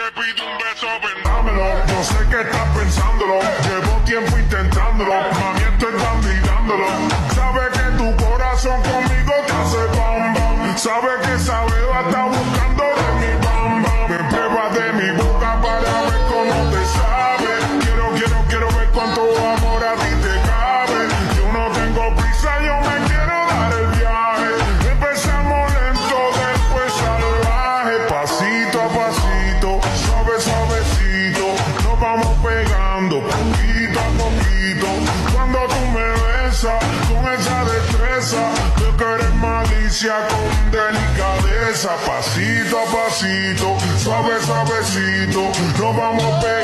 te pido un beso, vendámelo. Yo sé que estás pensándolo, llevo tiempo intentándolo. Mami, estoy candidándolo. Sabe que tu corazón conmigo te hace bam bam. Sabe que esa beba está buscando de mi bam bam. Me prueba de mi boca para ver cómo te sabe. Quiero ver cuánto amor a ti te cabe. Yo no tengo prisa, yo me quiero dar el viaje. Empezamos lento, después salvaje. Pasito a pasito, suavecito, nos vamos pegando poquito a poquito. Cuando tú me besas con esa destreza, veo que eres malicia con delicadeza. Pasito a pasito, suavecito, nos vamos pegando